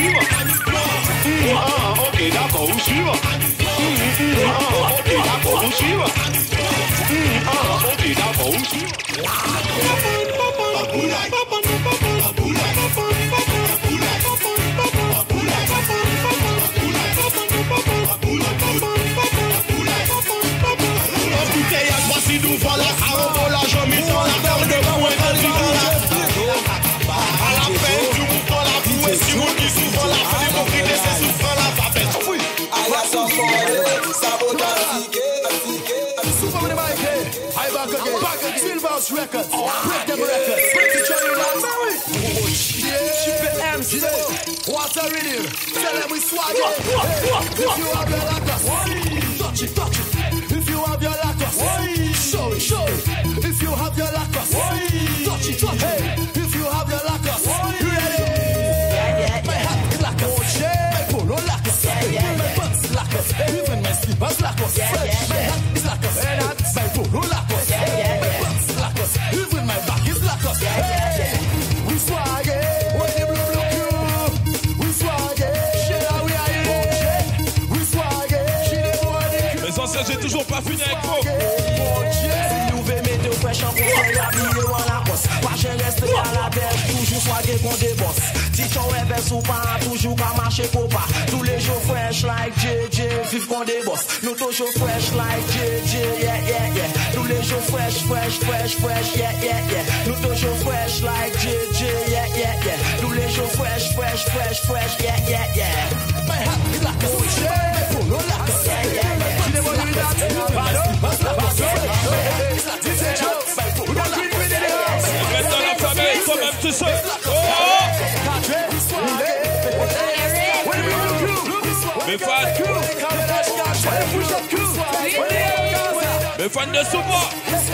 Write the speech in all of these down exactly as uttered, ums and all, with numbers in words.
suivre. Mm, ah, ok, d'accord, où suivre. Mm, ah, ok, d'accord, où suivre. Mm, ah, ok, d'accord, où suivre. Embouteillage, voici nous voilà. Carambolage, en mi-temps, la terre de la ouest, elle vit dans la. À la peine, tout le monde dans la boue. Et si on dit souvent la fin, les mots qui laissent souffrant la papette. Oui. I got some fun, sabotage, Super with the mic, hey. I back again. Back again. Silverhouse Records. Break them records. Break the cherry lights. Super M C. What's a rhythm? Tell them we swag it. Hey. If you have your lackers, touch it, touch it. If you have your lackers, show it, show it. If you have your lackers, touch it, touch it. Hey. If you have your lackers, you ready? My hat is lackers. My polo lackers. My pants lackers. Even my slippers lackers. My hat is lackers. My polo lackers. My pants lackers. Even my back is lackers. Hey, we swag it. When the blue blue crew, we swag it. Shit, how we are here. We swag it. She the one. Mes anciens, j'ai toujours pas fini avec vous. Si nous veut mettre fraîche en conseil, habillé en la bosse. Pas j'ai resté à la berge, toujours swagué qu'on débosse. Tichon est bête ou pas, toujours qu'à marcher pour pas. Tous les jours fresh like J J, vive qu'on débosse. Nous toujours fresh like J J, yeah, yeah, yeah. Tous les jours fresh, fresh, fresh, fresh, yeah, yeah, yeah. Nous toujours fresh like J J, yeah, yeah, yeah. Tous les jours fresh, fresh, fresh, fresh, yeah, yeah, yeah. My hat is like a switch, my polo like a yeah, yeah, yeah. You never do that, but like a Reste dans la famille, quand même, tu sais. Oh! Mes fans. Mes fans de Souba.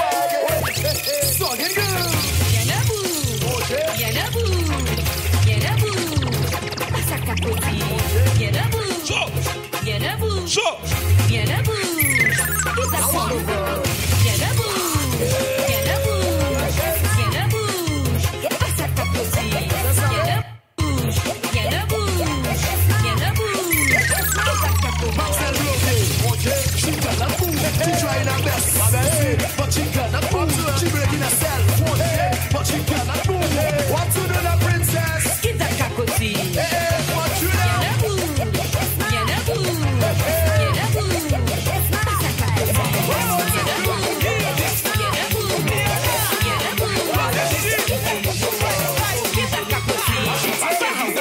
Bien debout, bien debout, bien debout. Ça capote. Bien debout, Chaud. bien debout, Chaud. bien debout. Ça sent le beau. Bien debout, bien debout, bien debout. Ça capote. Bien debout, bien debout, bien debout. Marcel Bloqué, she got a boom, she trying her best, but she got a boom, she breaking herself, but she got a boom. What to do, the princess? Qui t'a capoté? Hey, what you Bien know? debout, bien debout, bien debout. Ça capote. Bien debout, bien debout, bien debout. Qui t'a capoté?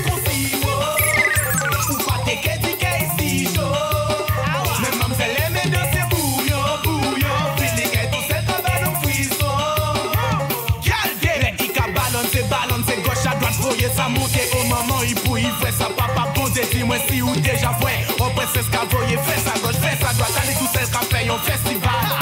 Ça monte au moment il pour il fait ça papa bon dis-moi si ou déjà vrai on presse ce qu'a voyé fait ça gauche fait ça droite allez tout seul qu'a fait un festival